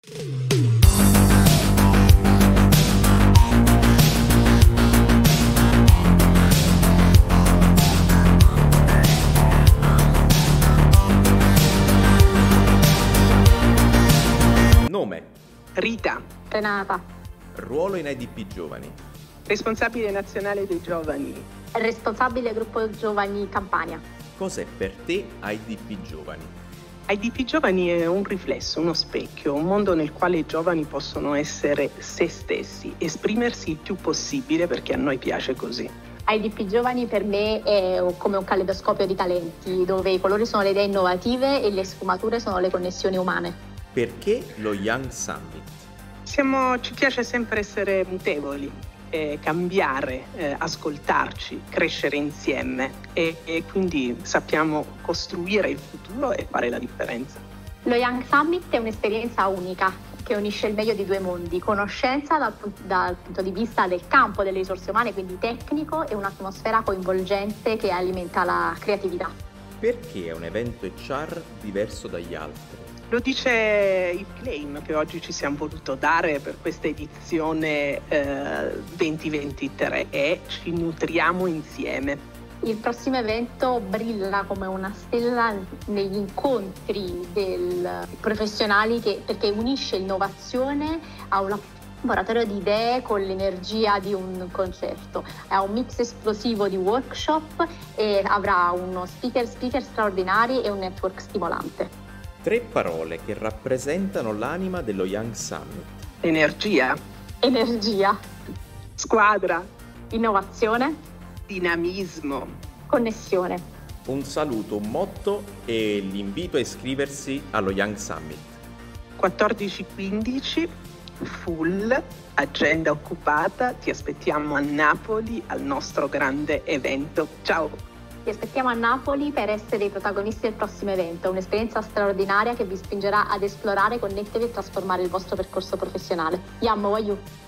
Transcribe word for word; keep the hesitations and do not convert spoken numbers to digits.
Nome. Rita. Renata. Ruolo in I D P Giovani. Responsabile nazionale dei giovani. Responsabile gruppo giovani Campania. Cos'è per te I D P Giovani? I D P Giovani è un riflesso, uno specchio, un mondo nel quale i giovani possono essere se stessi, esprimersi il più possibile perché a noi piace così. I D P Giovani per me è come un caleidoscopio di talenti, dove i colori sono le idee innovative e le sfumature sono le connessioni umane. Perché lo Young Summit? Siamo, ci piace sempre essere mutevoli, eh, cambiare, eh, ascoltarci, crescere insieme e, e quindi sappiamo costruire il futuro e fare la differenza. Lo Young Summit è un'esperienza unica che unisce il meglio di due mondi, conoscenza dal, dal punto di vista del campo delle risorse umane, quindi tecnico, e un'atmosfera coinvolgente che alimenta la creatività. Perché è un evento H R diverso dagli altri? Lo dice il claim che oggi ci siamo voluto dare per questa edizione eh, duemilaventitré, e ci nutriamo insieme. Il prossimo evento brilla come una stella negli incontri del professionali che, perché unisce innovazione a un laboratorio di idee con l'energia di un concerto. È un mix esplosivo di workshop e avrà uno speaker, speaker straordinari e un network stimolante. Tre parole che rappresentano l'anima dello Young Summit. Energia. Energia. Squadra. Innovazione. Dinamismo. Connessione. Un saluto, un motto e l'invito a iscriversi allo Young Summit. quattordici quindici, full, agenda occupata, ti aspettiamo a Napoli al nostro grande evento. Ciao! Vi aspettiamo a Napoli per essere i protagonisti del prossimo evento, un'esperienza straordinaria che vi spingerà ad esplorare, connettervi e trasformare il vostro percorso professionale. Yam, Wayu!